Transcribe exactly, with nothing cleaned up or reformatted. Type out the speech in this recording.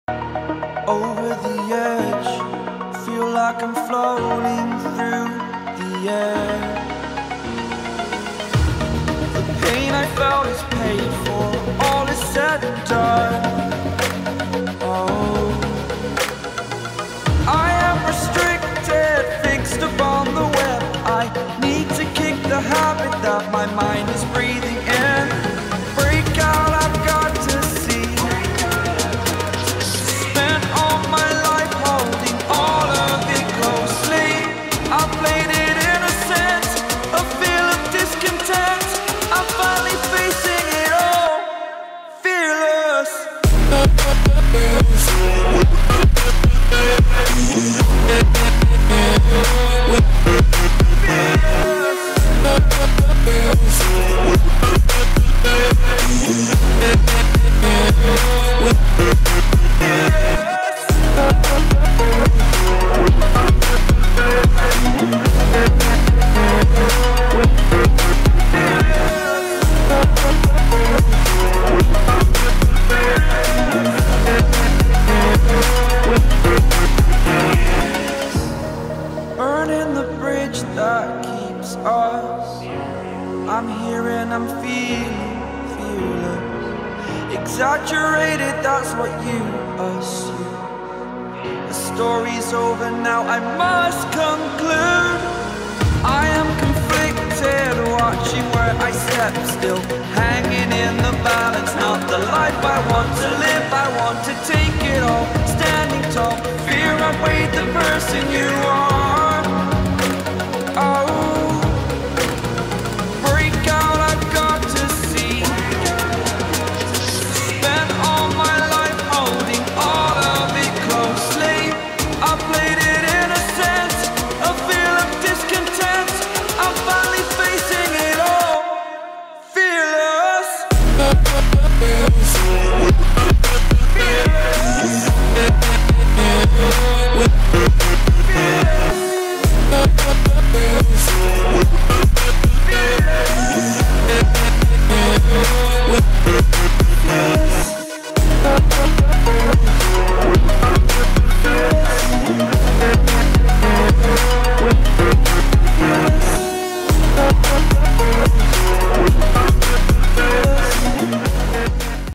over the edge. Feel like I'm floating through the air. The pain I felt is paid for, all is said and done. Oh, I am restricted, fixed upon the web. I need to kick the habit that my mind is breathing in. Break out, I've got to see. Spent all my life holding all of it closely. I played it innocent, a feel of discontent. I'm finally facing it all, fearless. Burning the bridge that keeps us. I'm here and I'm feeling fearless. Exaggerated, that's what you assume. The story's over now, I must conclude. I am conflicted, watching where I step still, hanging in the balance. Not the life I want to live, I want to take it all. Standing tall, fear outweighed the person you are. Oh, break out, I've got to see. Spent all my life holding all of it closely. I played it innocent, a feel of discontent. I'm finally facing it all, fearless. Fearless. Fearless.